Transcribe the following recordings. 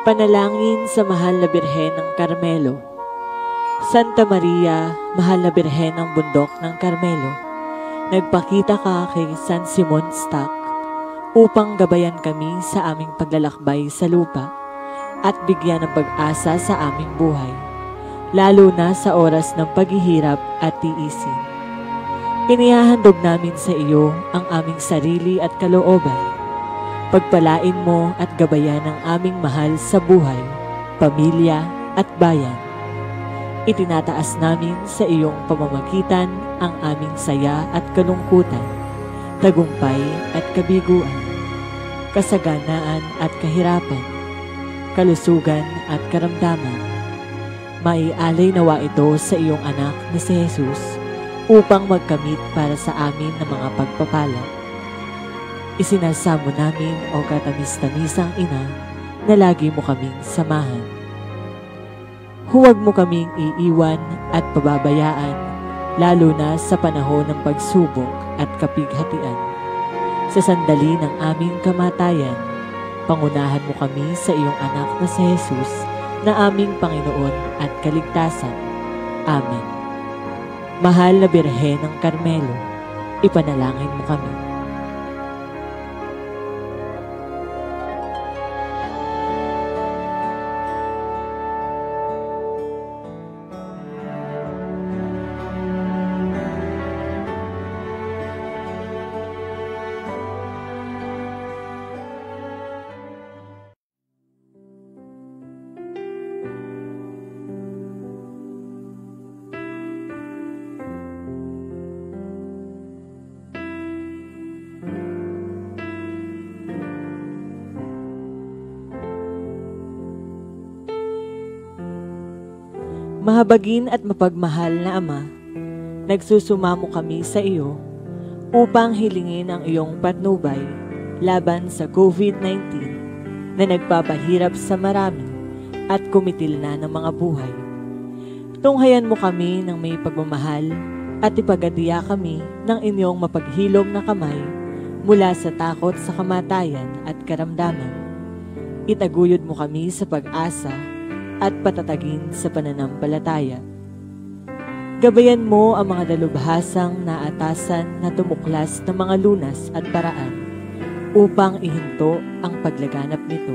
Panalangin sa Mahal na Birhen ng Carmelo. Santa Maria, Mahal na Birhen ng Bundok ng Carmelo, nagpakita ka kay San Simon Stock upang gabayan kami sa aming paglalakbay sa lupa at bigyan ng pag-asa sa aming buhay, lalo na sa oras ng paghihirap at tiisin. Inihahandog namin sa iyo ang aming sarili at kalooban. Pagpalain mo at gabayan ang aming mahal sa buhay, pamilya at bayan. Itinataas namin sa iyong pamamagitan ang aming saya at kalungkutan, tagumpay at kabiguan, kasaganaan at kahirapan, kalusugan at karamdaman. Maialay nawa ito sa iyong anak na si Jesus upang magkamit para sa amin ng mga pagpapala. Isinasamo namin o katamis-tamisang ina na lagi mo kaming samahan. Huwag mo kaming iiwan at pababayaan, lalo na sa panahon ng pagsubok at kapighatian. Sa sandali ng aming kamatayan, pangunahan mo kami sa iyong anak na si Jesus na aming Panginoon at Kaligtasan. Amen. Mahal na Birhen ng Carmelo, ipanalangin mo kami. Mahabagin at mapagmahal na Ama, nagsusumamo kami sa iyo upang hilingin ang iyong patnubay laban sa COVID-19 na nagpapahirap sa marami at kumitil na ng mga buhay. Tunghayan mo kami ng may pagmamahal at ipagadiya kami ng inyong mapaghilom na kamay mula sa takot sa kamatayan at karamdaman. Itaguyod mo kami sa pag-asa at patatagin sa pananampalataya. Gabayan mo ang mga dalubhasang naatasan na tumuklas ng mga lunas at paraan upang ihinto ang paglaganap nito.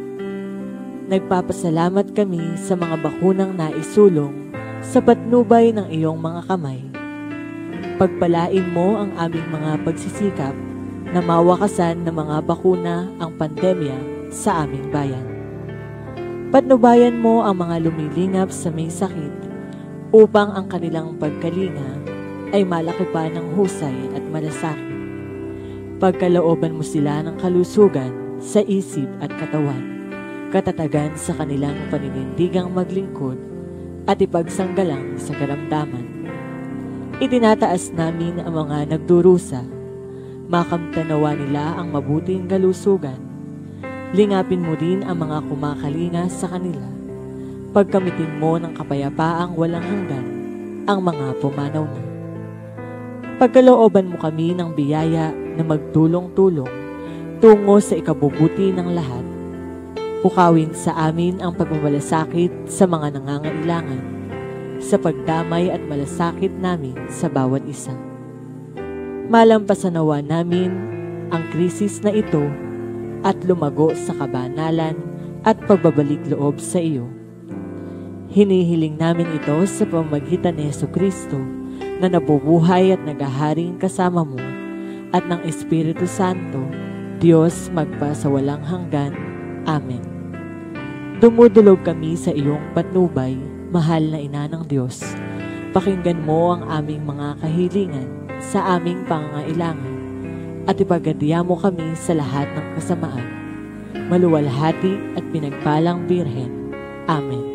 Nagpapasalamat kami sa mga bakunang naisulong sa patnubay ng iyong mga kamay. Pagpalain mo ang aming mga pagsisikap na mawakasan ng mga bakuna ang pandemya sa aming bayan. Patnubayan mo ang mga lumilingap sa may sakit upang ang kanilang pagkalinga ay malaki pa ng husay at malasakit. Pagkalooban mo sila ng kalusugan sa isip at katawan, katatagan sa kanilang paninindigang maglingkod at ipagsanggalang sa karamdaman. Itinataas namin ang mga nagdurusa, makamtanawa nila ang mabuting kalusugan. Lingapin mo rin ang mga kumakalinga sa kanila. Pagkamitin mo ng kapayapaang walang hanggan ang mga pumanaw na. Pagkalooban mo kami ng biyaya na magtulong-tulong tungo sa ikabubuti ng lahat. Pukawin sa amin ang pagmamalasakit sa mga nangangailangan, sa pagdamay at malasakit namin sa bawat isa. Malampasanawa namin ang krisis na ito at lumago sa kabanalan at pagbabalik loob sa iyo. Hinihiling namin ito sa pamamagitan ni Jesucristo na nabubuhay at nagaharing kasama mo at ng Espiritu Santo, Diyos magpa sa walang hanggan. Amen. Dumudulog kami sa iyong patnubay, mahal na Ina ng Diyos. Pakinggan mo ang aming mga kahilingan sa aming pangangailangan at ipagadiya mo kami sa lahat ng kasamaan. Maluwalhati at pinagpalang Birhen. Amen.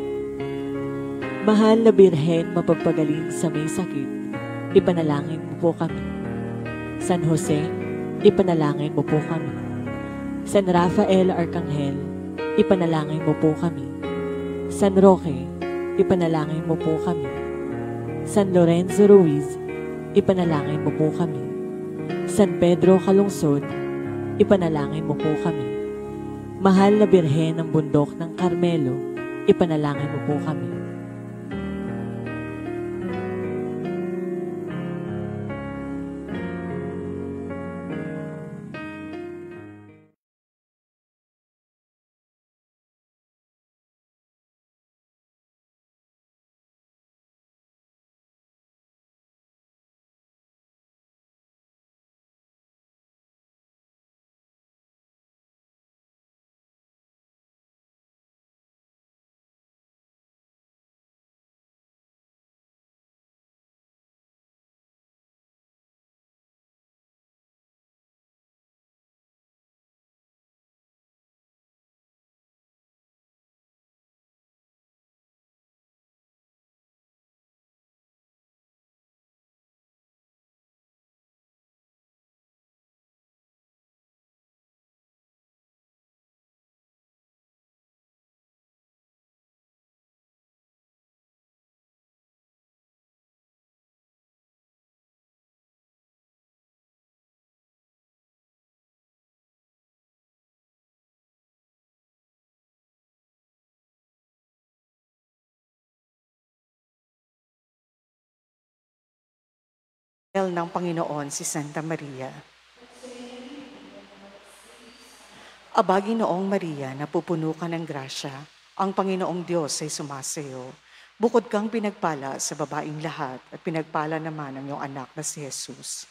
Mahal na Birhen, mapagpagaling sa may sakit, ipanalangin mo po kami. San Jose, ipanalangin mo po kami. San Rafael Arcangel, ipanalangin mo po kami. San Roque, ipanalangin mo po kami. San Lorenzo Ruiz, ipanalangin mo po kami. San Pedro Calungsod, ipanalangin mo po kami. Mahal na Birhen ng Bundok ng Carmelo, ipanalangin mo po kami. Ng Panginoon si Santa Maria. Abagi noong Maria, napupuno ka ng grasya, ang Panginoong Diyos ay sumasayo. Bukod kang pinagpala sa babaing lahat at pinagpala naman ang iyong anak na si Jesus.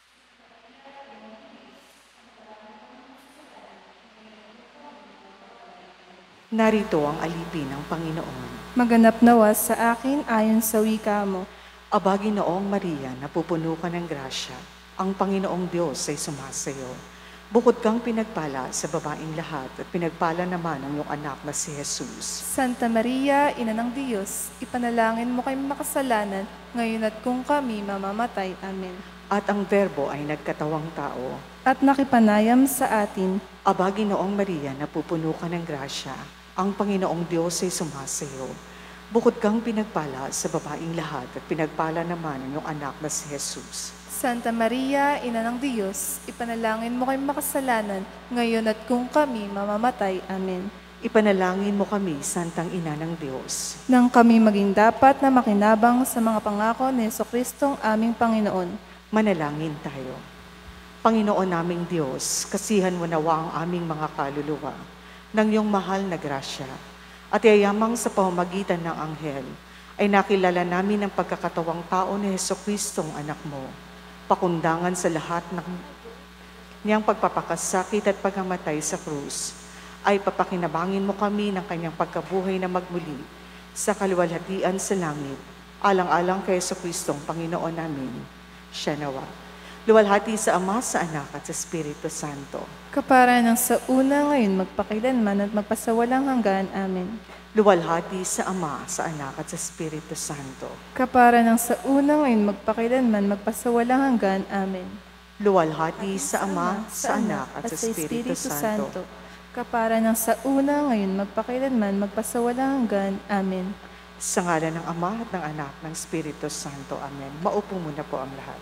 Narito ang alipin ng Panginoon. Maganap nawa sa akin ayon sa wika mo. Abagi noong Maria, napupuno ka ng grasya, ang Panginoong Diyos ay sumasayo. Bukod kang pinagpala sa babaing lahat at pinagpala naman ang iyong anak na si Jesus. Santa Maria, Ina ng Diyos, ipanalangin mo kami makasalanan, ngayon at kung kami mamamatay. Amen. At ang Verbo ay nagkatawang tao. At nakipanayam sa atin. Abagi noong Maria, napupuno ka ng grasya, ang Panginoong Diyos ay sumasayo. Bukod kang pinagpala sa babaing lahat at pinagpala naman ang iyong anak na si Jesus. Santa Maria, Ina ng Diyos, ipanalangin mo kami makasalanan, ngayon at kung kami mamamatay. Amen. Ipanalangin mo kami, Santang Ina ng Diyos, nang kami maging dapat na makinabang sa mga pangako ni Jesucristong aming Panginoon. Manalangin tayo. Panginoon naming Diyos, kasihan mo nawa ang aming mga kaluluwa ng iyong mahal na grasya, at yayamang sa pamamagitan ng anghel, ay nakilala namin ang pagkakatawang tao ni Jesucristong anak mo, pakundangan sa lahat ng niyang pagpapakasakit at pagkamatay sa krus, ay papakinabangin mo kami ng kanyang pagkabuhay na magmuli sa kaluwalhatian sa langit, alang-alang kay Jesucristong Panginoon namin. Siya nawa. Luwalhati sa Ama, sa Anak, at sa Espiritu Santo. Kapara ng sa una, ngayon, magpakailanman at magpasawalang hanggan. Amen. Luwalhati sa Ama, sa Anak, at sa Espiritu Santo. Kapara ng sa una, ngayon, magpakailanman, magpasawalang hanggan. Amen. Luwalhati sa Ama, sa Anak, at sa Espiritu Santo. Kapara ng sa una, ngayon, magpakailanman, magpasawalang hanggan. Amen. Sa ngalan ng Ama at ng Anak, ng Espiritu Santo. Amen. Maupo muna po ang lahat.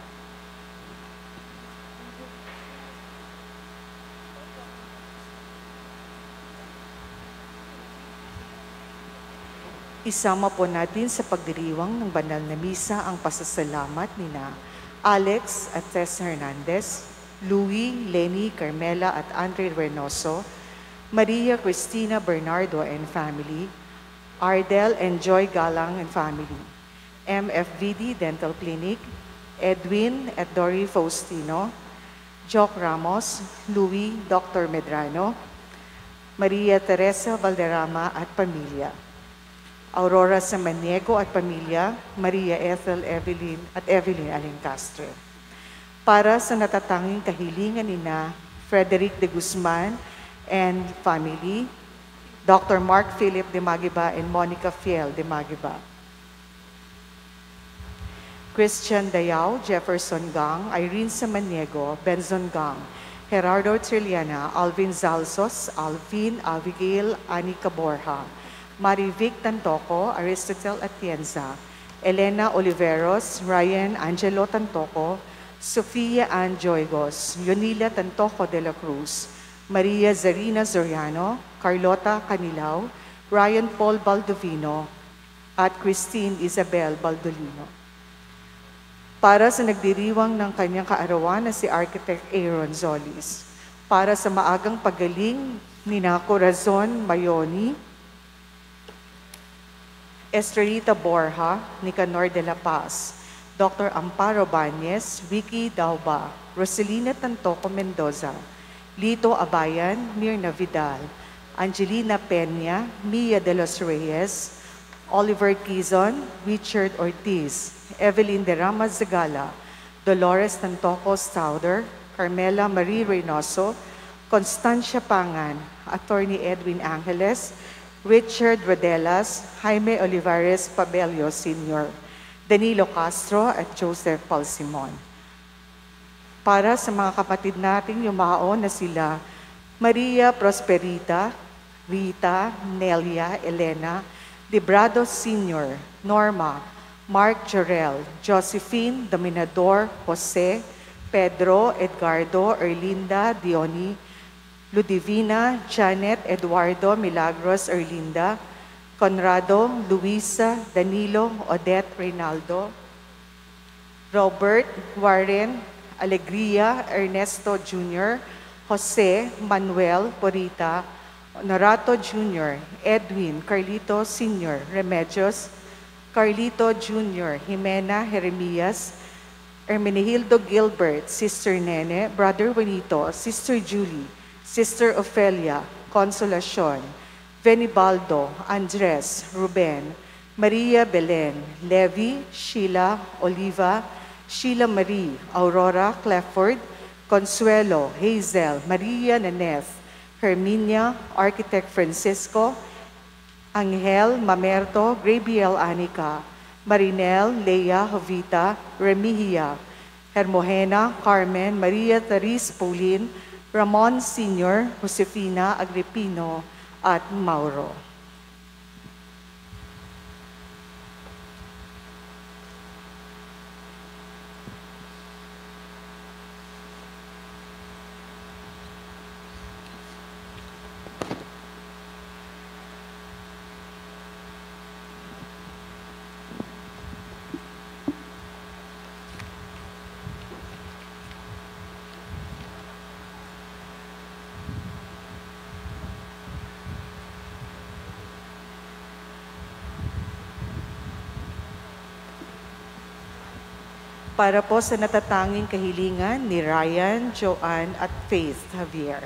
Isama po natin sa pagdiriwang ng banal na misa ang pasasalamat nina Alex at Tess Hernandez, Louie, Lenny, Carmela at Andre Reynoso, Maria Cristina Bernardo and family, Ardel and Joy Galang and family, MFVD Dental Clinic, Edwin at Dory Faustino, Jock Ramos, Louie, Dr. Medrano, Maria Teresa Valderrama at pamilya, Aurora Samaniego at pamilya, Maria Ethel Evelyn at Evelyn Alencastre. Para sa natatanging kahilingan nina Frederick de Guzman and family, Dr. Mark Philip de Magiba and Monica Fiel de Magiba. Christian Dayao, Jefferson Gang, Irene Samaniego, Benzon Gang, Gerardo Trilliana, Alvin Zalsos, Alvin, Abigail, Anika Borja, Marivic Tantoco, Aristotle Atienza, Elena Oliveros, Ryan Angelo Tantoco, Sofia Ann Joygos, Yonila Tantoco de la Cruz, Maria Zarina Zoriano, Carlota Canilao, Ryan Paul Baldovino, at Christine Isabel Baldolino. Para sa nagdiriwang ng kanyang kaarawan na si Architect Aaron Zolis. Para sa maagang pagaling ni Corazon Mayoni, Estrelita Borja, Nicanor de la Paz, Dr. Amparo Bañez, Vicky Dauba, Roselina Tantoco Mendoza, Lito Abayan, Mirna Vidal, Angelina Peña, Mia de los Reyes, Oliver Quizon, Richard Ortiz, Evelyn de Rama Zagala, Dolores Tantoco Stauder, Carmela Marie Reynoso, Constancia Pangan, Attorney Edwin Angeles, Richard Rodelas, Jaime Olivares Pabelio Sr., Danilo Castro at Joseph Palsimon. Para sa mga kapatid nating yumaon na sila Maria Prosperita, Rita, Nelia, Elena, Librado Sr., Norma, Mark Jorel, Josephine, Dominador, Jose, Pedro, Edgardo, Erlinda, Diony, Ludivina, Janet, Eduardo, Milagros, Erlinda, Conrado, Luisa, Danilo, Odette, Reynaldo, Robert, Warren, Alegria, Ernesto Jr., Jose, Manuel, Porita, Honorato Jr., Edwin, Carlito Sr., Remedios, Carlito Jr., Jimena Jeremias, Hermenegildo Gilbert, Sister Nene, Brother Juanito, Sister Julie, Sister Ofelia, Consolacion, Venibaldo, Andres, Ruben, Maria Belen, Levi, Sheila, Oliva, Sheila Marie, Aurora, Clefford, Consuelo, Hazel, Maria Naneth, Herminia, Architect Francisco, Angel, Mamerto, Gabriel Anica, Marinel, Leia, Jovita, Remihia, Hermogena, Carmen, Maria Therese Pauline, Ramon Sr., Josefina Agripino, at Mauro. Para po sa natatanging kahilingan ni Ryan, Joanne at Faith Javier.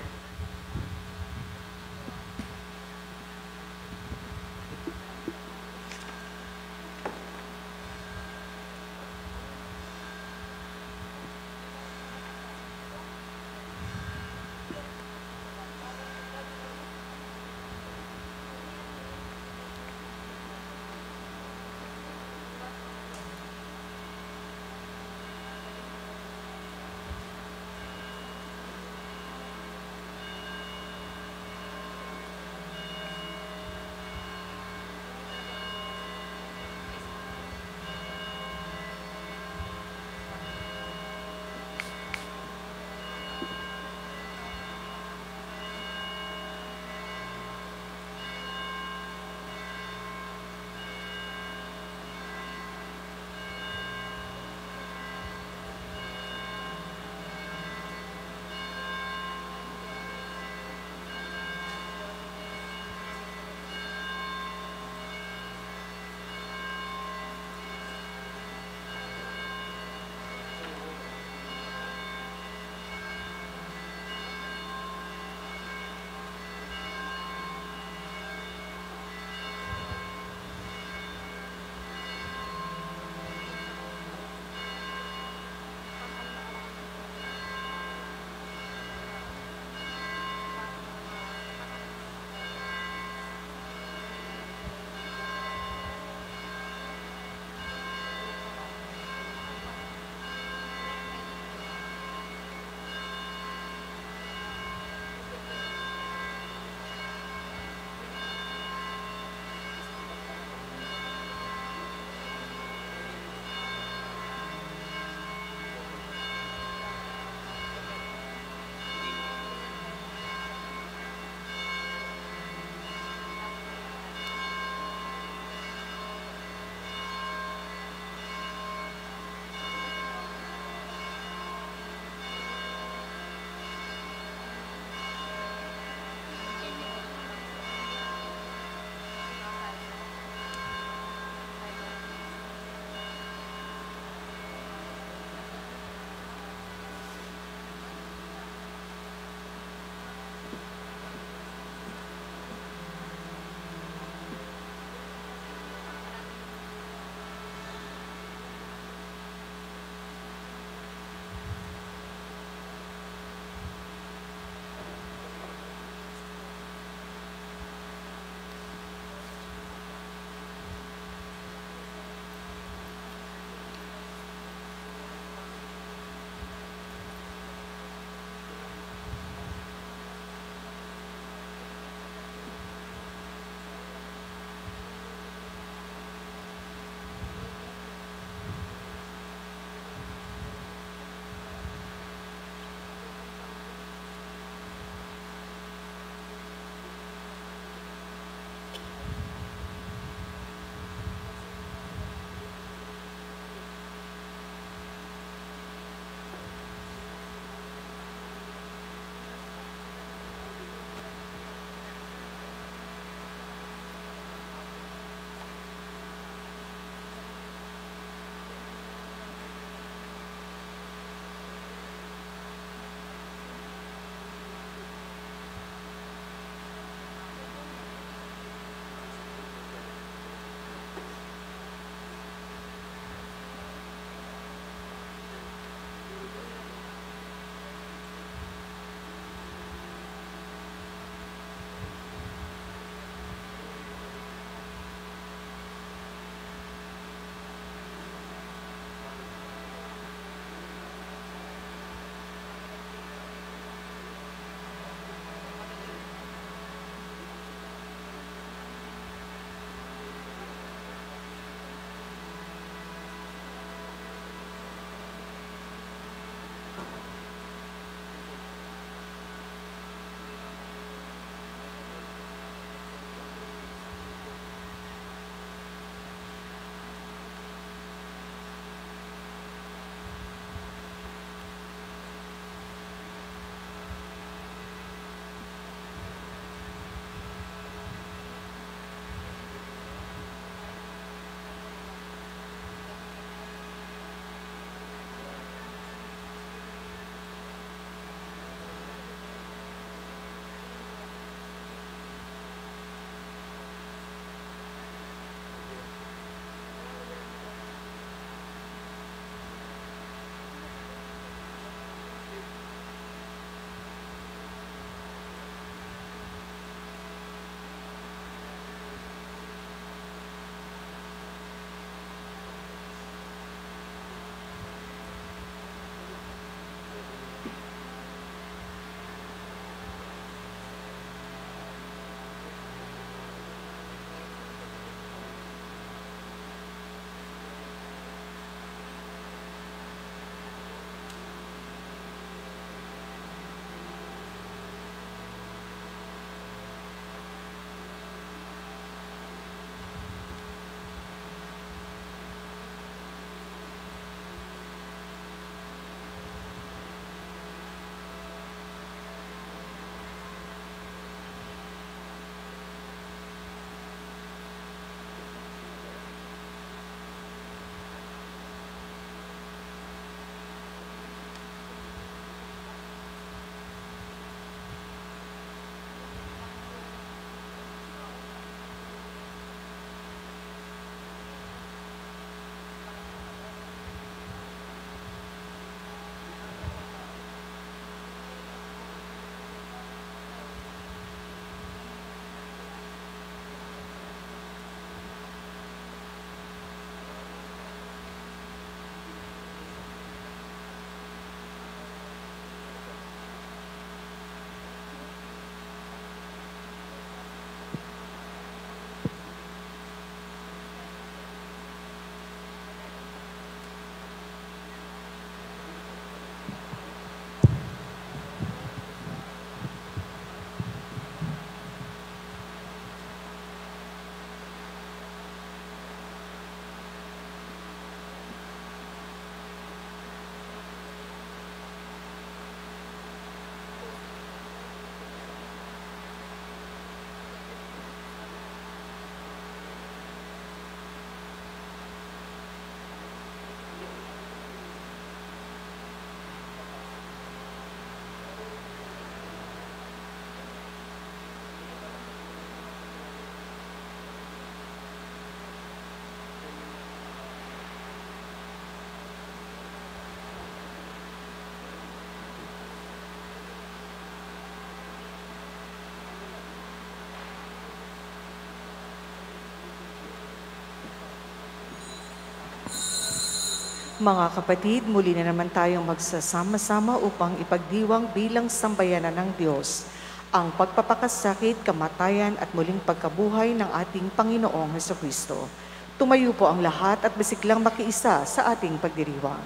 Mga kapatid, muli na naman tayong magsasama-sama upang ipagdiwang bilang sambayanan ng Diyos ang pagpapakasakit, kamatayan at muling pagkabuhay ng ating Panginoong Hesukristo. Tumayo po ang lahat at bisiklang makiisa sa ating pagdiriwang.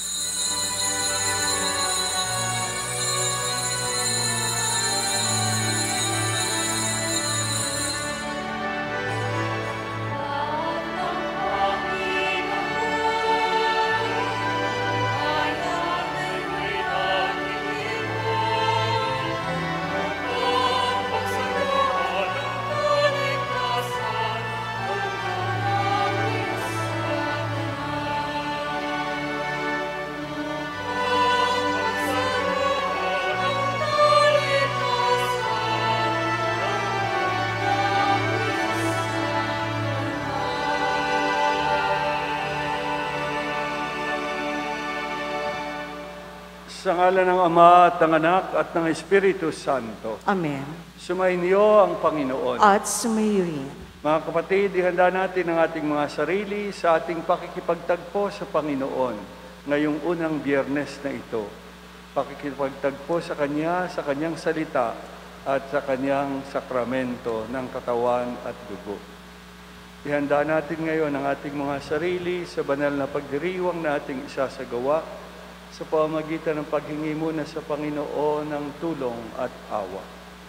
Sa ngalan ng Ama at ng Anak at ng Espiritu Santo. Amen. Sumainyo ang Panginoon. At sumayo rin. Mga kapatid, ihanda natin ang ating mga sarili sa ating pakikipagtagpo sa Panginoon ngayong unang Biyernes na ito. Pakikipagtagpo sa Kanyang salita at sa Kanyang sakramento ng katawan at dugo. Ihanda natin ngayon ang ating mga sarili sa banal na pagdiriwang na ating isasagawa sa pamamagitan ng paghingi muna sa Panginoon ng tulong at awa.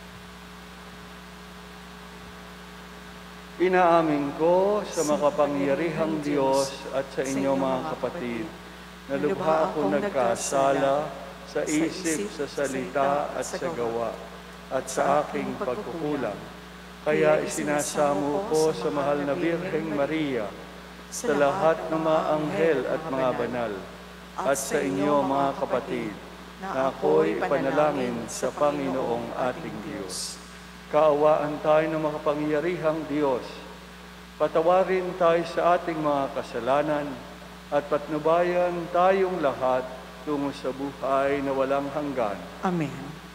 Inaamin ko sa makapangyarihang Diyos at sa inyo mga kapatid, na lubha akong nagkasala sa isip, sa salita at sa gawa, at sa aking pagkukulang. Kaya isinasamo ko sa mahal na Birheng Maria, sa lahat ng mga anghel at mga banal, at sa inyo mga kapatid, na ako'y panalangin sa Panginoong ating Diyos. Kaawaan tayo ng makapangyarihang Diyos. Patawarin tayo sa ating mga kasalanan at patnubayan tayong lahat tungo sa buhay na walang hanggan. Amen.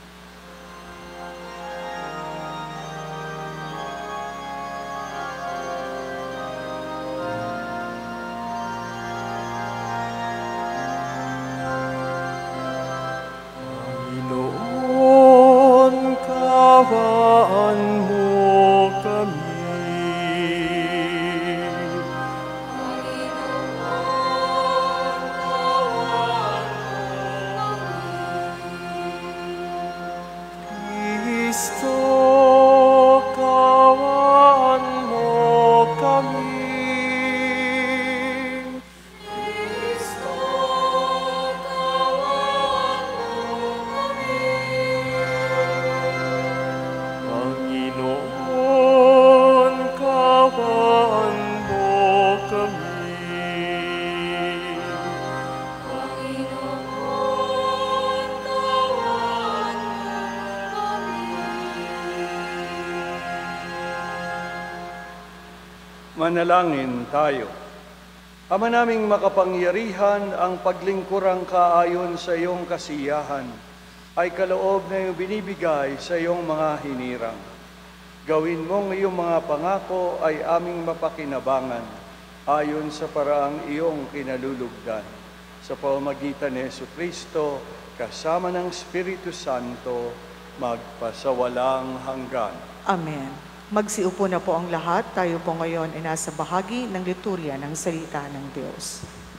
Manalangin tayo. Ama naming makapangyarihan, ang paglingkurang kaayon sa iyong kasiyahan ay kaloob na iyong binibigay sa iyong mga hinirang. Gawin mong iyong mga pangako ay aming mapakinabangan ayon sa paraang iyong kinalulugdan. Sa pamamagitan ni Jesucristo, kasama ng Espiritu Santo, magpasawalang hanggan. Amen. Magsiupo na po ang lahat. Tayo po ngayon ay nasa bahagi ng liturya ng salita ng Diyos.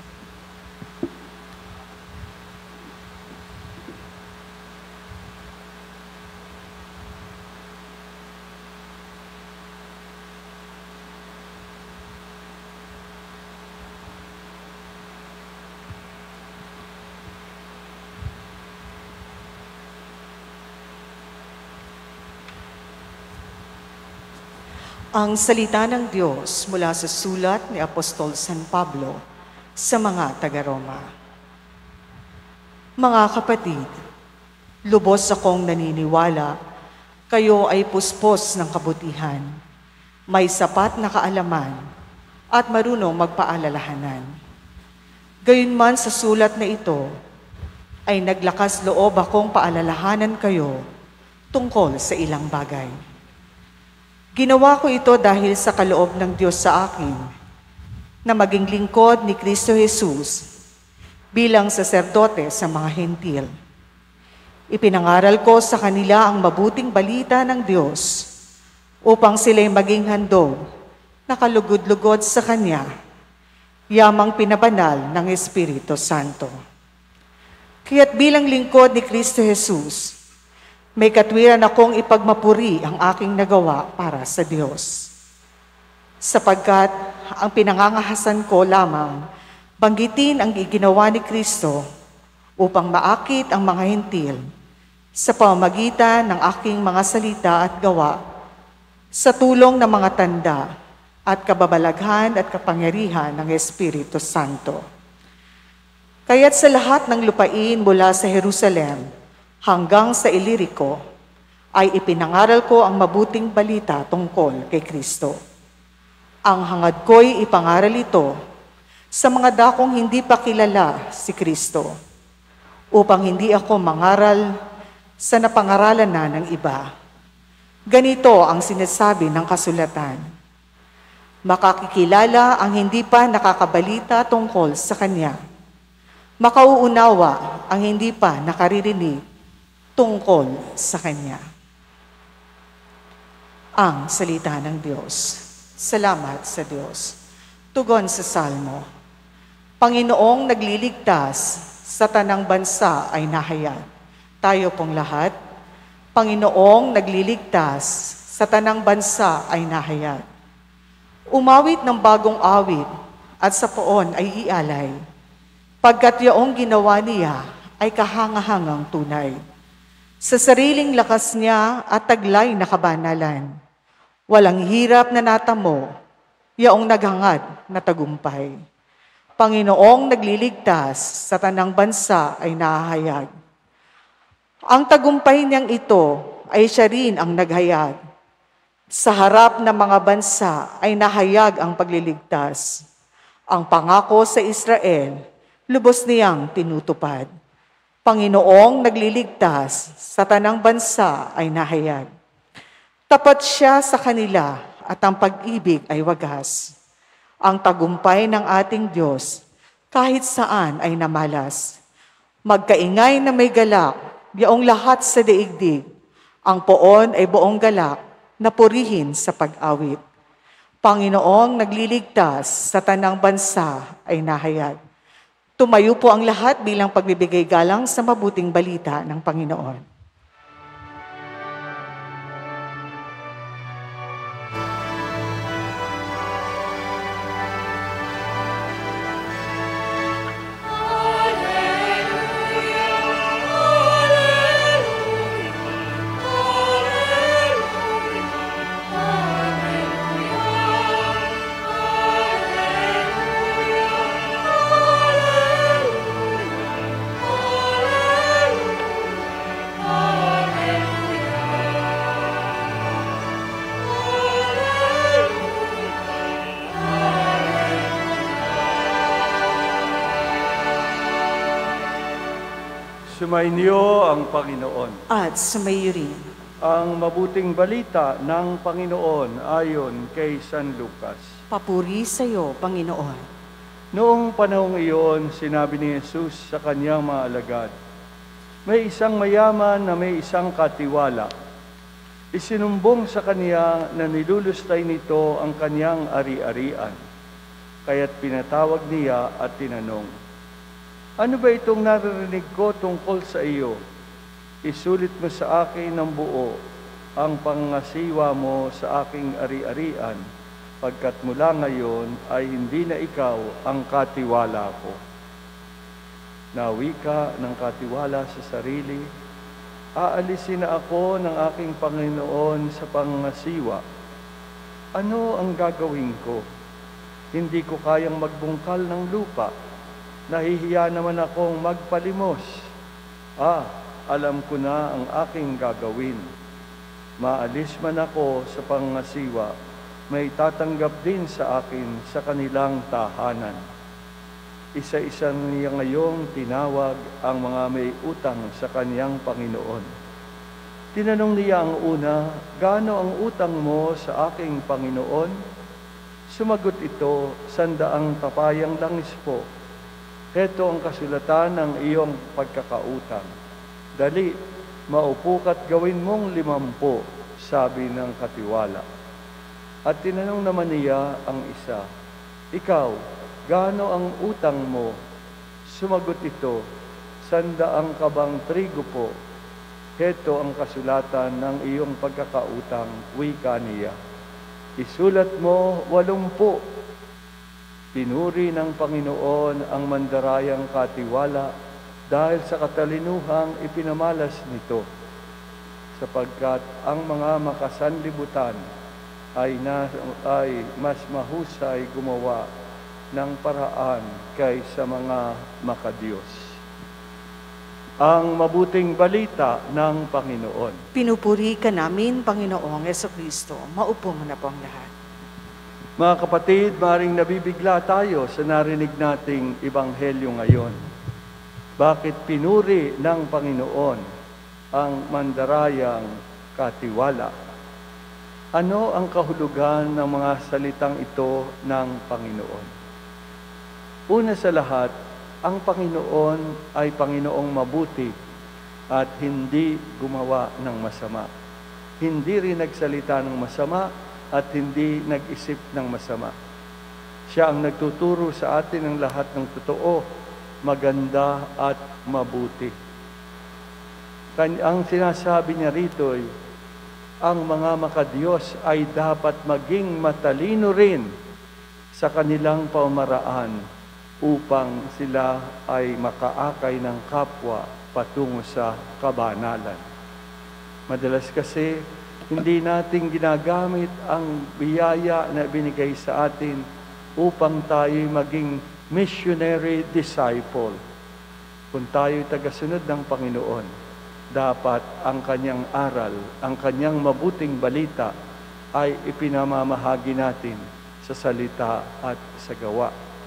Ang salita ng Diyos mula sa sulat ni Apostol San Pablo sa mga taga-Roma. Mga kapatid, lubos akong naniniwala, kayo ay puspos ng kabutihan, may sapat na kaalaman, at marunong magpaalalahanan. Gayunman sa sulat na ito, ay naglakas loob akong paalalahanan kayo tungkol sa ilang bagay. Ginawa ko ito dahil sa kaloob ng Diyos sa akin na maging lingkod ni Kristo Jesus bilang saserdote sa mga hentil. Ipinangaral ko sa kanila ang mabuting balita ng Diyos upang sila'y maging handog, nakalugod-lugod sa Kanya, yamang pinabanal ng Espiritu Santo. Kaya't bilang lingkod ni Kristo Jesus, may katwiran akong ipagmapuri ang aking nagawa para sa Diyos. Sapagkat ang pinangangahasan ko lamang banggitin ang iginawa ni Kristo upang maakit ang mga hentil sa pamamagitan ng aking mga salita at gawa sa tulong ng mga tanda at kababalaghan at kapangyarihan ng Espiritu Santo. Kaya't sa lahat ng lupain mula sa Jerusalem hanggang sa Ilirico ay ipinangaral ko ang mabuting balita tungkol kay Kristo. Ang hangad ko'y ipangaral ito sa mga dakong hindi pa kilala si Kristo, upang hindi ako mangaral sa napangaralan na ng iba. Ganito ang sinasabi ng kasulatan: makakikilala ang hindi pa nakakabalita tungkol sa Kanya. Makauunawa ang hindi pa nakaririnig tungkol sa Kanya. Ang salita ng Diyos. Salamat sa Diyos. Tugon sa Salmo. Panginoong nagliligtas, sa tanang bansa ay nahayag. Tayo pong lahat, Panginoong nagliligtas, sa tanang bansa ay nahayag. Umawit ng bagong awit at sa poon ay ialay, pagkat yaong ginawa niya ay kahangahangang tunay. Sa sariling lakas niya at taglay na kabanalan, walang hirap na natamo, yaong naghangad na tagumpay. Panginoong nagliligtas, sa tanang bansa ay nahahayag. Ang tagumpay niyang ito ay siya rin ang naghayag. Sa harap ng mga bansa ay nahayag ang pagliligtas. Ang pangako sa Israel, lubos niyang tinutupad. Panginoong nagliligtas, sa tanang bansa ay nahayag. Tapat siya sa kanila at ang pag-ibig ay wagas. Ang tagumpay ng ating Diyos kahit saan ay namalas. Magkaingay na may galak, yaong lahat sa daigdig. Ang poon ay buong galak na purihin sa pag-awit. Panginoong nagliligtas, sa tanang bansa ay nahayag. Tumayo po ang lahat bilang pagbibigay galang sa mabuting balita ng Panginoon. Sumainyo ang Panginoon. At sumayo rin. Ang mabuting balita ng Panginoon ayon kay San Lucas. Papuri sa iyo, Panginoon. Noong panahong iyon, sinabi ni Jesus sa kanyang mga alagad, may isang mayaman na may isang katiwala. Isinumbong sa kanya na nilulustay nito ang kanyang ari-arian. Kaya't pinatawag niya at tinanong, ano ba itong naririnig ko tungkol sa iyo? Isulit mo sa akin ng buo ang pangasiwa mo sa aking ari-arian, pagkat mula ngayon ay hindi na ikaw ang katiwala ko. Nawi ka ng katiwala sa sarili, aalisin na ako ng aking Panginoon sa pangasiwa. Ano ang gagawin ko? Hindi ko kayang magbungkal ng lupa. Nahihiya naman akong magpalimos. Alam ko na ang aking gagawin. Maalis man ako sa pangasiwa, may tatanggap din sa akin sa kanilang tahanan. Isa-isa niya ngayong tinawag ang mga may utang sa kanyang Panginoon. Tinanong niya ang una, gaano ang utang mo sa aking Panginoon? Sumagot ito, 100 tapayang langis po. Heto ang kasulatan ng iyong pagkakautang. Dali, maupo ka't gawin mong 50, sabi ng katiwala. At tinanong naman niya ang isa, ikaw, gaano ang utang mo? Sumagot ito, 100 kabang trigo po. Heto ang kasulatan ng iyong pagkakautang, wika niya. Isulat mo 80. Pinuri ng Panginoon ang mandarayang katiwala dahil sa katalinuhang ipinamalas nito, sapagkat ang mga makasanlibutan ay mas mahusay gumawa ng paraan kaysa mga makadiyos. Ang mabuting balita ng Panginoon. Pinupuri ka namin, Panginoong Jesucristo. Maupo mo na po ang lahat. Mga kapatid, maring nabibigla tayo sa narinig nating ebanghelyo ngayon. Bakit pinuri ng Panginoon ang mandarayang katiwala? Ano ang kahulugan ng mga salitang ito ng Panginoon? Una sa lahat, ang Panginoon ay Panginoong mabuti at hindi gumawa ng masama. Hindi rin nagsalita ng masama at hindi nag-isip ng masama. Siya ang nagtuturo sa atin ng lahat ng totoo, maganda at mabuti. Ang sinasabi niya rito ay, ang mga makadiyos ay dapat maging matalino rin sa kanilang pamamaraan upang sila ay makaakay ng kapwa patungo sa kabanalan. Madalas kasi, hindi natin ginagamit ang biyaya na binigay sa atin upang tayo maging missionary disciple. Kung tayo tagasunod ng Panginoon, dapat ang kanyang aral, ang kanyang mabuting balita ay ipinamamahagi natin sa salita at sa gawa.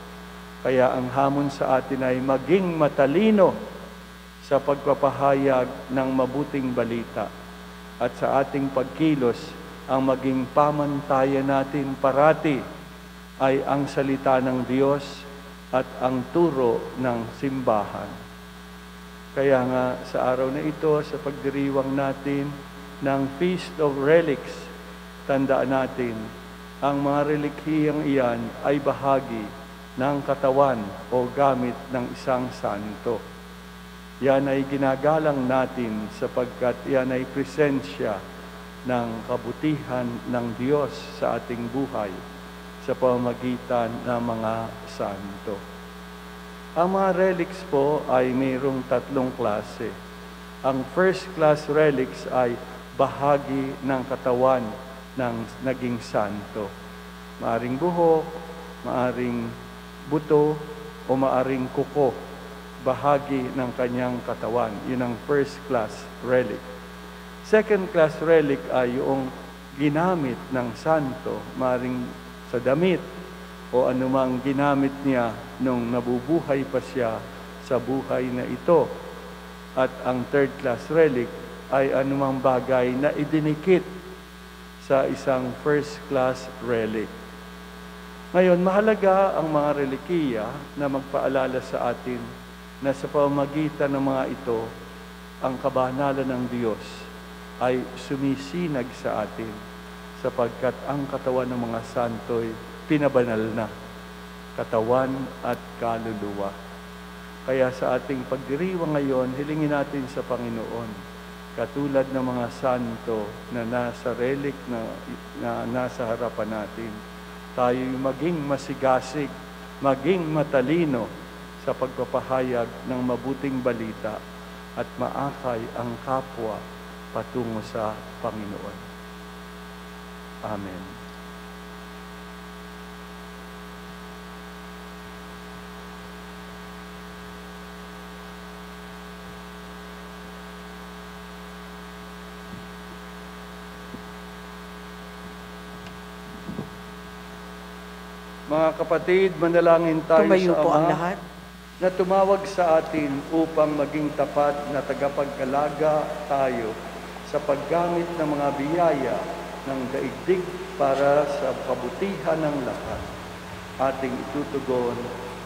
Kaya ang hamon sa atin ay maging matalino sa pagpapahayag ng mabuting balita. At sa ating pagkilos, ang maging pamantayan natin parati ay ang salita ng Diyos at ang turo ng simbahan. Kaya nga sa araw na ito, sa pagdiriwang natin ng Feast of Relics, tandaan natin, ang mga relikhiyang iyan ay bahagi ng katawan o gamit ng isang santo. Yan ay ginagalang natin sapagkat yan ay presensya ng kabutihan ng Diyos sa ating buhay sa pamamagitan ng mga santo. Ang mga relics po ay mayroong 3 klase. Ang first class relics ay bahagi ng katawan ng naging santo. Maaring buhok, maaring buto, o maaring kuko. Bahagi ng kanyang katawan. Yun ang first class relic. Second class relic ay yung ginamit ng santo, maring sa damit o anumang ginamit niya nung nabubuhay pa siya sa buhay na ito. At ang third class relic ay anumang bagay na idinikit sa isang first class relic. Ngayon, mahalaga ang mga relikiya na magpaalala sa atin na sa pamamagitan ng mga ito, ang kabanalan ng Diyos ay sumisinag sa atin sapagkat ang katawan ng mga santo'y pinabanal na, katawan at kaluluwa. Kaya sa ating pagdiriwang ngayon, hilingin natin sa Panginoon, katulad ng mga santo na nasa relic na nasa harapan natin, tayo'y maging masigasig, maging matalino sa pagpapahayag ng mabuting balita at maakay ang kapwa patungo sa Panginoon. Amen. Mga kapatid, manalangin tayo Tumayo sa po ang Ama lahat. na tumawag sa atin upang maging tapat na tagapag-alaga tayo sa paggamit ng mga biyaya ng daigdig para sa kabutihan ng lahat. Ating itutugon,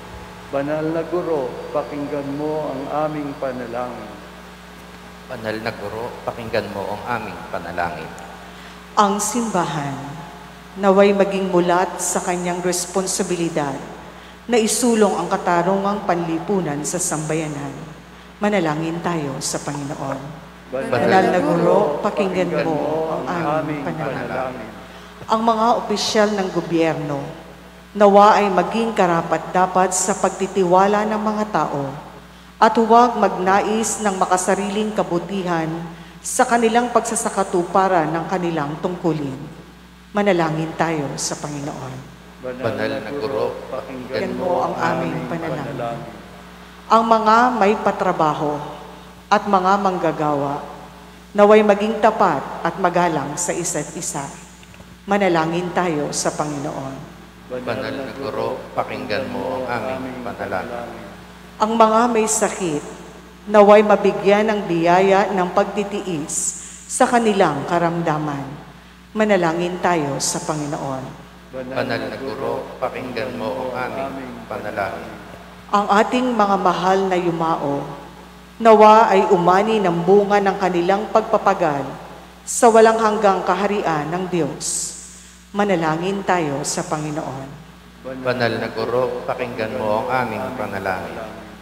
Banal na Guro, pakinggan mo ang aming panalangin. Banal na Guro, pakinggan mo ang aming panalangin. Ang simbahan, naway maging mulat sa kanyang responsibilidad na isulong ang katarungang panlipunan sa sambayanan. Manalangin tayo sa Panginoon. Banal na Guro, pakinggan mo ang aming panalangin. Ang mga opisyal ng gobyerno, nawa ay maging karapat-dapat sa pagtitiwala ng mga tao at huwag magnais ng makasariling kabutihan sa kanilang pagsasakatuparan ng kanilang tungkulin. Manalangin tayo sa Panginoon. Banal na Guro, pakinggan mo ang aming panalangin. Ang mga may patrabaho at mga manggagawa, naway maging tapat at magalang sa isa't isa. Manalangin tayo sa Panginoon. Banal na Guro, pakinggan mo ang aming panalangin. Ang mga may sakit, naway mabigyan ng biyaya ng pagtitiis sa kanilang karamdaman. Manalangin tayo sa Panginoon. Banal na Guro, pakinggan mo ang aming panalangin. Ang ating mga mahal na yumao, nawa ay umani ng bunga ng kanilang pagpapagal sa walang hanggang kaharian ng Diyos. Manalangin tayo sa Panginoon. Banal na Guro, pakinggan mo ang aming panalangin.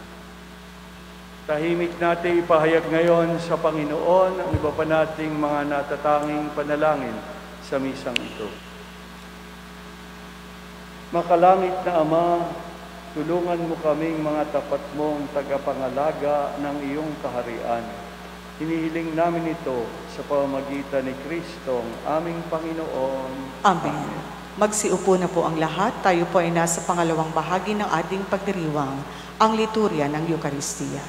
Tahimik natin ipahayag ngayon sa Panginoon ang iba pa nating mga natatanging panalangin sa misang ito. Makalangit na Ama, tulungan mo kaming mga tapat mong tagapangalaga ng iyong kaharian. Hinihiling namin ito sa pamamagitan ni Kristo, ang aming Panginoon. Amen. Magsiupo na po ang lahat. Tayo po ay nasa pangalawang bahagi ng ating pagdiriwang, ang liturya ng Eucharistia.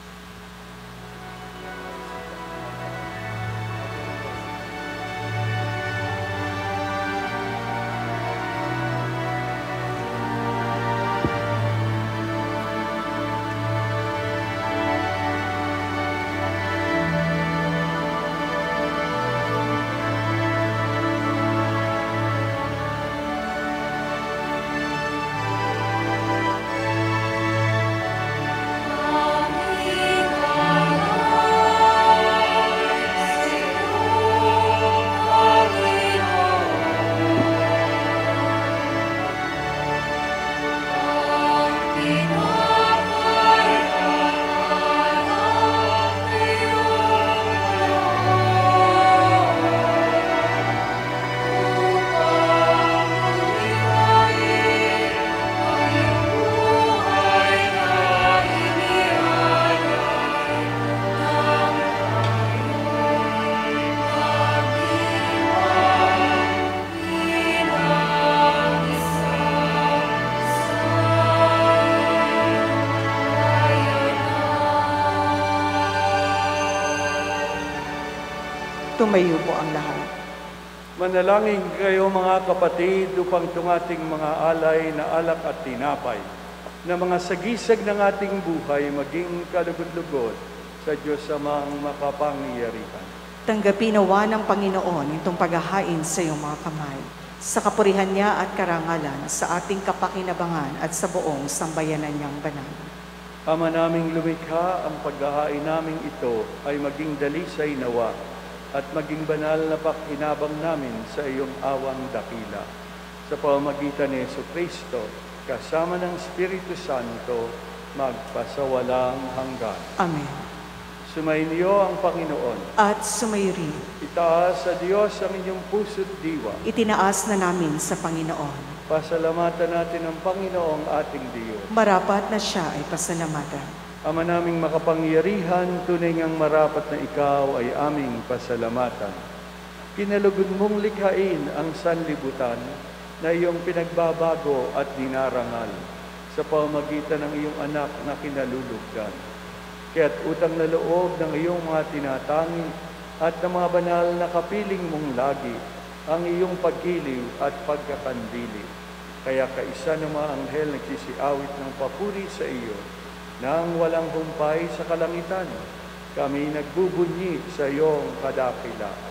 Tumayo po ang lahat. Manalangin kayo mga kapatid upang tungating mga alay na alak at tinapay, na mga sagisag ng ating buhay maging kalugod-lugod sa Diyos amang makapangyarihan. Tanggapin nawa ng Panginoon itong paghahain sa iyong mga kamay, sa kapurihan niya at karangalan, sa ating kapakinabangan at sa buong sambayanan niyang banal. Ama naming lumikha, ang paghahain naming ito ay maging dalisay nawa at maging banal na pakinabang namin sa iyong awang dakila. Sa pamamagitan ni Jesucristo, kasama ng Espiritu Santo, magpasawalang hanggan. Amen. Sumainyo ang Panginoon. At sumayo rin. Itaas sa Diyos ang inyong puso't diwa. Itinaas na namin sa Panginoon. Pasalamatan natin ang Panginoong ating Diyos. Marapat na siya ay pasalamatan. Ama naming makapangyarihan, tunay ngang marapat na ikaw ay aming pasalamatan. Kinalugod mong likhain ang sanlibutan na iyong pinagbabago at dinarangal sa pamamagitan ng iyong anak na kinalulugdan. Kaya't utang na loob ng iyong mga tinatangi at ng mga banal na kapiling mong lagi ang iyong pagkiliw at pagkakandili. Kaya kaisa ng mga anghel nagsisiawit ng papuri sa iyo, nang walang humpay sa kalangitan, kami nagbubunyi sa iyong kadakilaan.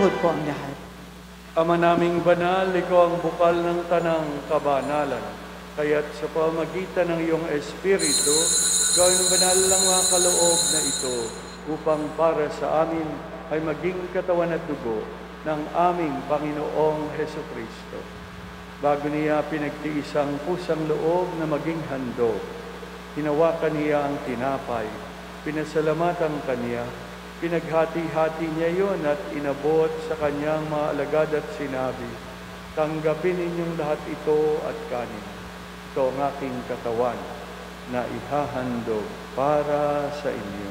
Maluhod po ang lahat. Ama naming banal, ikaw ang bukal ng tanang kabanalan. Kaya't sa pamagitan ng iyong Espiritu, gawin banal lang mga kaloob na ito upang para sa amin ay maging katawan at dugo ng aming Panginoong Heso Kristo. Bago niya pinagtiis ang pusang loob na maging handog, hinawakan niya ang tinapay, pinasalamatan kanya, pinaghati-hati niya yon at inabot sa kanyang mga alagad at sinabi, "Tanggapin ninyong lahat ito at kanin. Ito ang aking katawan na ihahandog para sa inyo."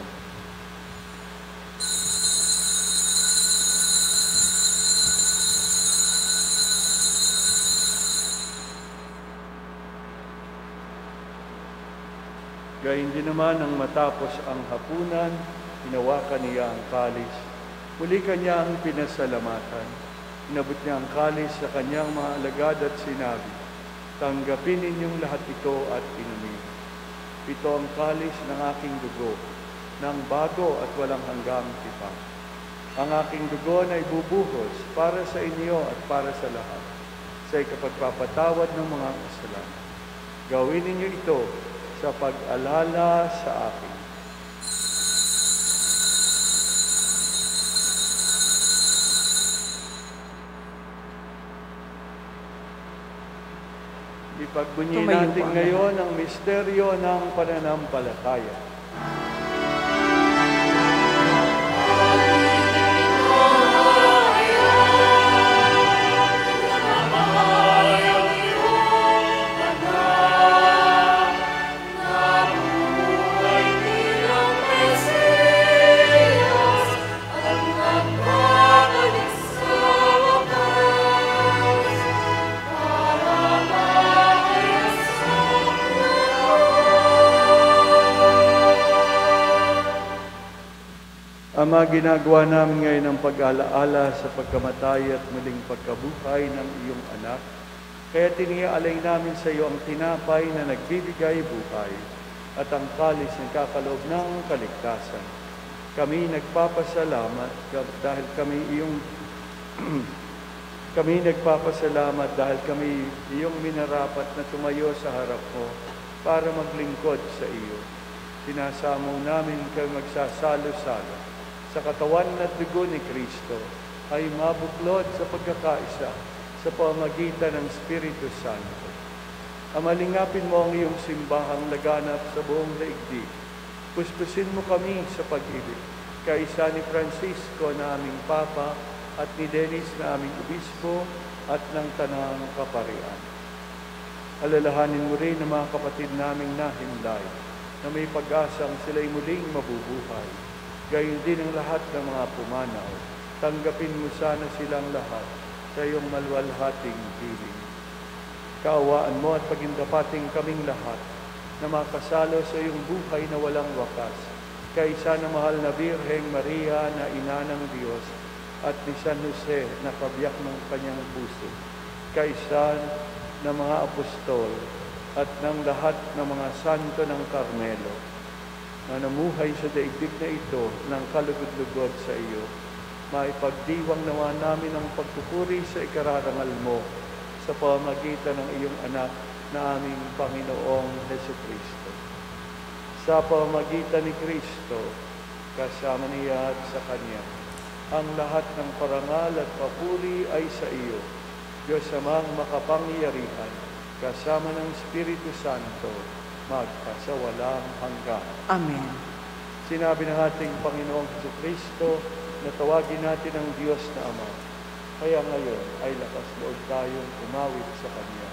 Gayun din naman nang matapos ang hapunan, hinawakan niya ang kalis. Muli kanyang pinasalamatan. Inabot niya ang kalis sa kanyang mga alagad at sinabi, "Tanggapin ninyong lahat ito at inumin. Ito ang kalis ng aking dugo, ng bago at walang hanggang tipan. Ang aking dugo na ibubuhos para sa inyo at para sa lahat, sa ikapagpapatawad ng mga kasalanan. Gawin ninyo ito sa pag-alala sa akin." Ipagbunyi natin ngayon ang misteryo ng pananampalataya. Ama, ginagawa namin ngayon ang pag-alaala sa pagkamatay at muling pagkabuhay ng iyong anak. Kaya tiniaalay namin sa iyo ang tinapay na nagbibigay buhay at ang kalis na kakaloob ng kaligtasan. Kami nagpapasalamat dahil kami iyong minarapat na tumayo sa harap mo para maglingkod sa iyo. Sinasamo namin kayo magsasalo-salo sa katawan at dugo ni Kristo ay mabuklod sa pagkakaisa sa pamagitan ng Espiritu Santo. Amalingapin mo ang iyong simbahang laganap sa buong daigdig. Puspusin mo kami sa pag-ibig, kaisa ni Francisco na aming Papa at ni Dennis na aming Obispo at ng Tanang Kaparian. Alalahanin mo rin ang mga kapatid naming nahimlay na may pag-asang sila'y muling mabubuhay. Gayon din ang lahat ng mga pumanaw. Tanggapin mo sana silang lahat sa iyong malwalhating piling. Kaawaan mo at pagindapating kaming lahat na makasalo sa iyong buhay na walang wakas. Kaisa na mahal na Birheng Maria na ina ng Diyos at ni San Jose na kabiyak ng kanyang puso. Kaisa ng mga apostol at ng lahat ng mga santo ng Carmelo na namuhay sa daigdig na ito ng kalugod-lugod sa iyo. Maipagdiwang nawa namin ang pagpupuri sa ikararangal mo sa pamagitan ng iyong anak na aming Panginoong Heso Kristo. Sa pamagitan ni Kristo, kasama niya at sa Kanya, ang lahat ng parangal at papuri ay sa iyo, Diyos amang makapangyarihan, kasama ng Espiritu Santo, magpasawalang hanggan. Amen. Sinabi ng ating Panginoong Jesucristo na tawagin natin ang Diyos na Ama. Kaya ngayon ay lakas loob tayong umawit sa Kanya.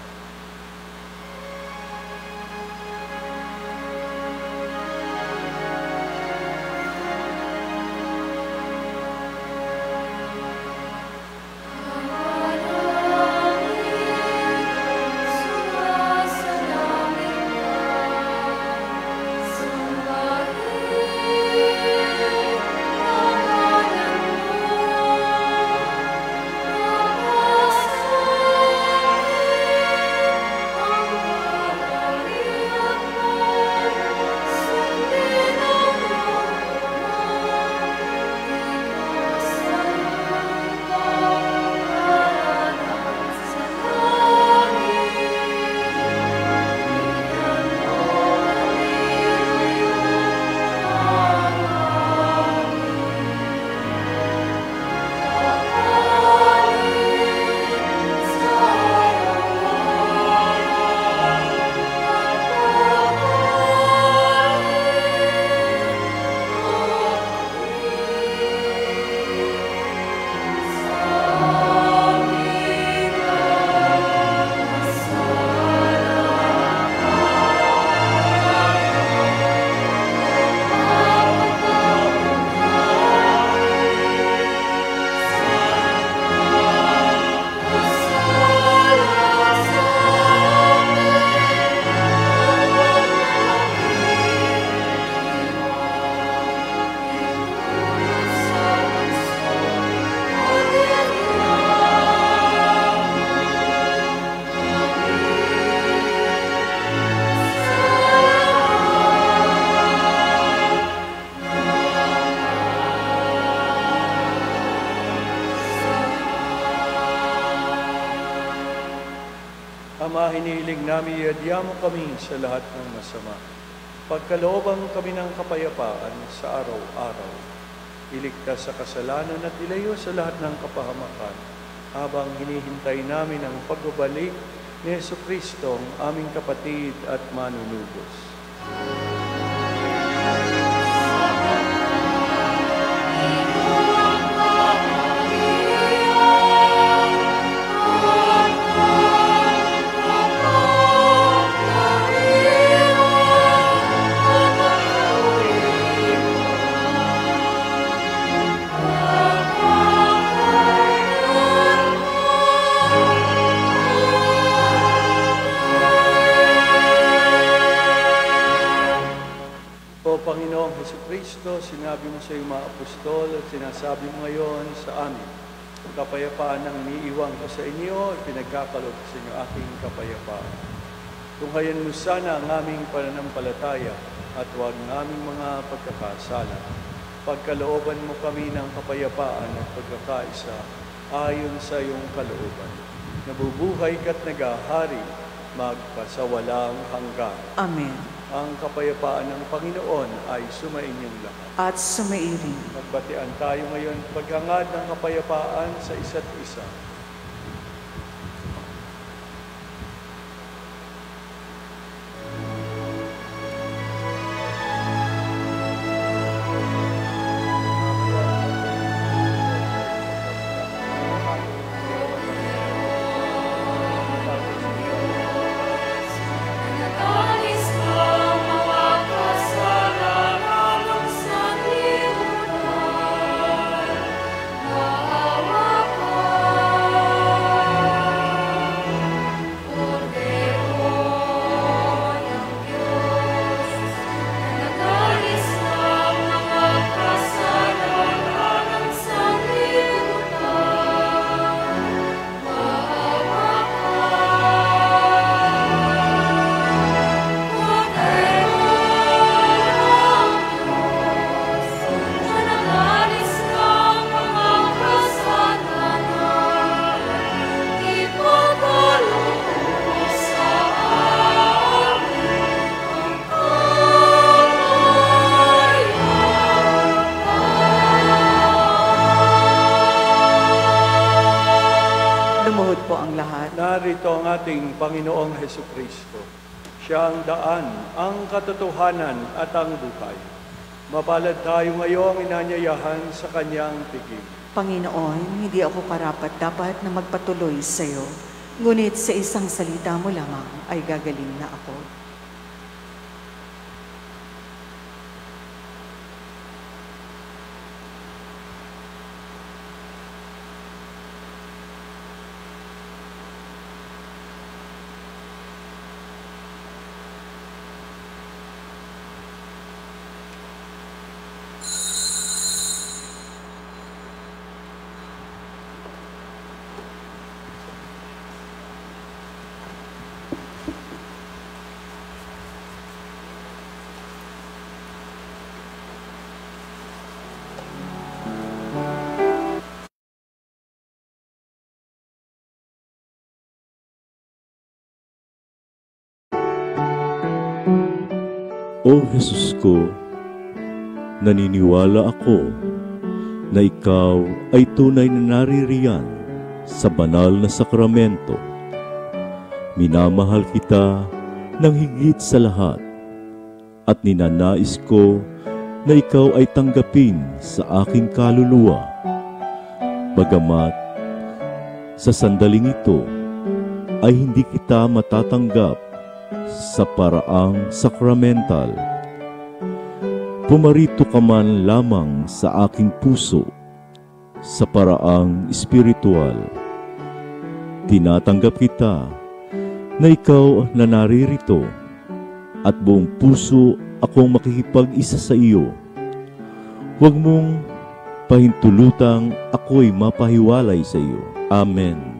Ama, hinihiling namin iadya mo kami sa lahat ng masama. Pagkalooban kami ng kapayapaan sa araw-araw. Iligtas sa kasalanan at ilayo sa lahat ng kapahamakan habang hinihintay namin ang pagbabalik ni Jesucristo, ang aming kapatid at manunubos. O Panginoong Jesucristo, sinabi mo sa iyong mga apostol at sinasabi mo ngayon sa amin, kapayapaan ang iniiwan ko sa inyo, ipinagkakaloob ko sa inyo aking kapayapaan. Tunghayan mo sana ang aming pananampalataya at huwag naming mga pagkakasala. Pagkalooban mo kami ng kapayapaan at pagkakaisa ayon sa iyong kalooban. Nabubuhay ka't nagahari magpasawalang hanggan. Amen. Ang kapayapaan ng Panginoon ay sumainyong lahat. At sumairin. Magbatian tayo ngayon paghangad ng kapayapaan sa isa't isa. Lumuhod po ang lahat. Narito ang ating Panginoong Jesucristo. Siya ang daan, ang katotohanan at ang buhay. Mapalad tayo ngayong inanyayahan sa kanyang piging. Panginoon, hindi ako karapat-dapat na magpatuloy sa iyo. Ngunit sa isang salita mo lamang ay gagaling na ako. O Jesus ko, naniniwala ako na ikaw ay tunay na naririyan sa banal na sakramento. Minamahal kita ng higit sa lahat at ninanais ko na ikaw ay tanggapin sa aking kaluluwa. Bagamat sa sandaling ito ay hindi kita matatanggap sa paraang sakramental. Pumarito ka man lamang sa aking puso sa paraang espiritual. Tinatanggap kita na ikaw na naririto at buong puso akong makikipag-isa sa iyo. Huwag mong pahintulutang ako'y mapahiwalay sa iyo. Amen.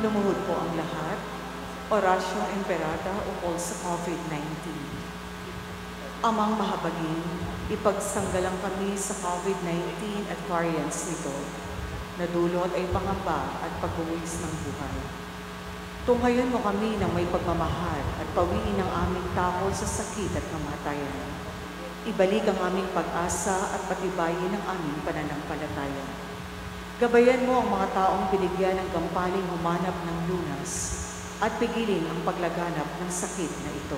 Lumuhod po ang lahat. Oratio Imperata ukol sa COVID-19. Amang mahabagin, ipagsanggalang kami sa COVID-19 at variants nito, na dulot ay pangamba at pagbuwis ng buhay. Tunghayan mo kami ng may pagmamahal at pawiin ang aming takot sa sakit at kamatayan. Ibalik ang aming pag-asa at patibayin ang aming pananampalataya. Gabayan mo ang mga taong binigyan ng gampaling humanap ng lunas at pigilin ang paglaganap ng sakit na ito.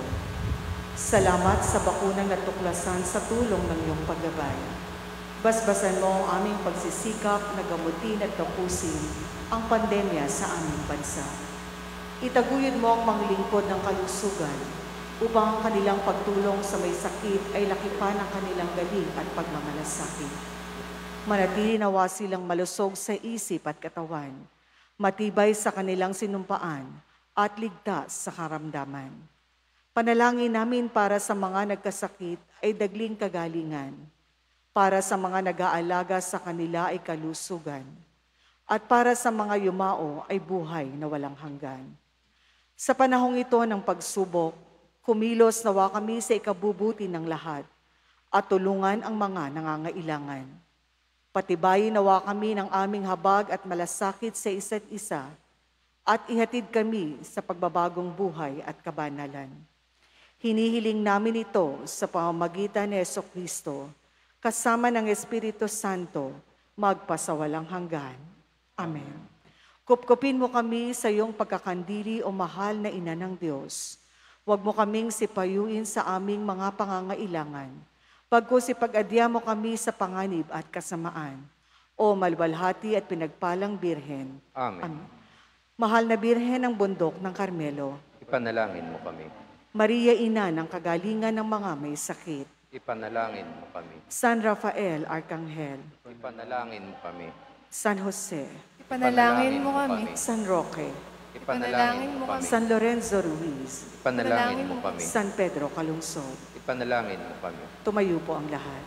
Salamat sa bakunang natuklasan sa tulong ng iyong paggabay. Basbasan mo ang aming pagsisikap na gamutin at tapusin ang pandemya sa aming bansa. Itaguyod mo ang mga lingkod ng kalusugan upang ang kanilang pagtulong sa may sakit ay lakipan ang kanilang galing at pagmamalasakit. Manatili nawa silang malusog sa isip at katawan, matibay sa kanilang sinumpaan at ligtas sa karamdaman. Panalangin namin para sa mga nagkasakit ay dagling kagalingan, para sa mga nag-aalaga sa kanila ay kalusugan, at para sa mga yumao ay buhay na walang hanggan. Sa panahong ito ng pagsubok, kumilos nawa kami sa ikabubuti ng lahat at tulungan ang mga nangangailangan. Patibayin nawa kami ng aming habag at malasakit sa isa't isa at ihatid kami sa pagbabagong buhay at kabanalan. Hinihiling namin ito sa pamamagitan ni Jesucristo, kasama ng Espiritu Santo, magpasawalang hanggan. Amen. Kupkupin mo kami sa iyong pagkakandili o mahal na ina ng Diyos. Huwag mo kaming sipayuin sa aming mga pangangailangan. Pagkus ipag-adya mo kami sa panganib at kasamaan. O malwalhati at pinagpalang Birhen. Amen. Mahal na Birhen ng bundok ng Carmelo. Ipanalangin mo kami. Maria, ina ng kagalingan ng mga may sakit. Ipanalangin mo kami. San Rafael, Arkanghel. Ipanalangin mo kami. San Jose. Ipanalangin mo kami. San Roque. Ipanalangin mo kami. San Lorenzo Ruiz. Ipanalangin mo kami. San Pedro Calungsod. Ipanalangin mo kami. Tumayo po ang lahat.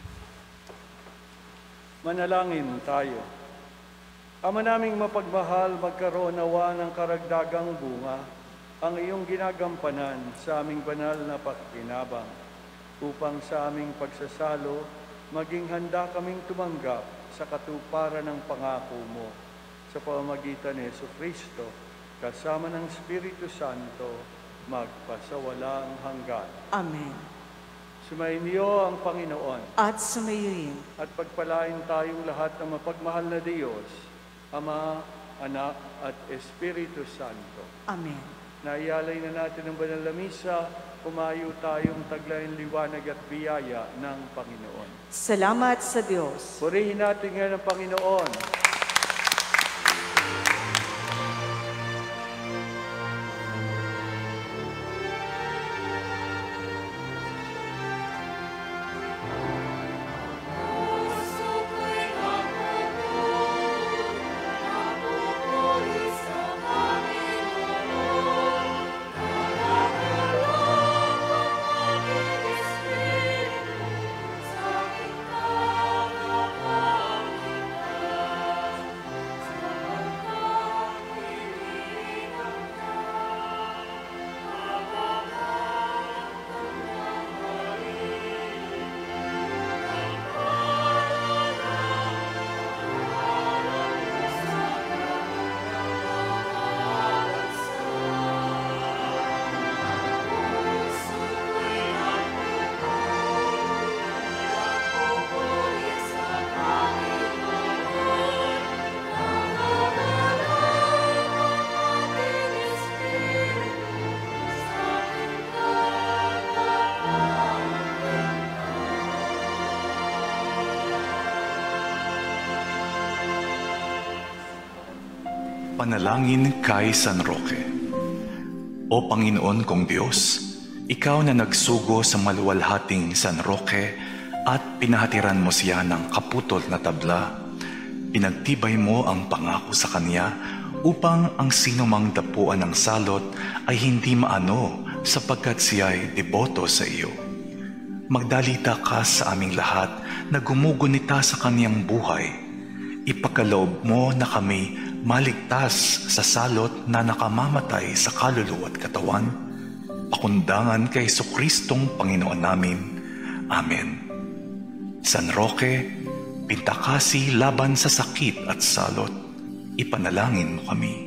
Manalangin tayo. Ama naming mapagmahal, magkaroon nawa ng karagdagang bunga ang iyong ginagampanan sa aming banal na pakinabang, upang sa aming pagsasalo, maging handa kaming tumanggap sa katuparan ng pangako mo sa pamamagitan ni Jesucristo, kasama ng Espiritu Santo, magpasawalang hanggan. Amen. Sumainyo ang Panginoon. At sumayo rin. At pagpalain tayong lahat ng mapagmahal na Diyos, Ama, Anak, at Espiritu Santo. Amen. Naialay na natin ang banal na misa, kumayo tayong taglayang liwanag at biyaya ng Panginoon. Salamat sa Diyos. Purihin natin ngayon ang Panginoon. Panalangin kay San Roque. O Panginoon kong Diyos, Ikaw na nagsugo sa maluwalhating San Roque at pinahatiran mo siya ng kaputol na tabla, pinagtibay mo ang pangako sa kanya upang ang sinumang dapuan ng salot ay hindi maano sapagkat siya ay deboto sa iyo. Magdalita ka sa aming lahat na gumugunita sa kaniyang buhay. Ipagkaloob mo na kami maligtas sa salot na nakamamatay sa kaluluwa at katawan, pakundangan kay Jesucristong Panginoon namin. Amen. San Roque, pintakasi laban sa sakit at salot, ipanalangin mo kami.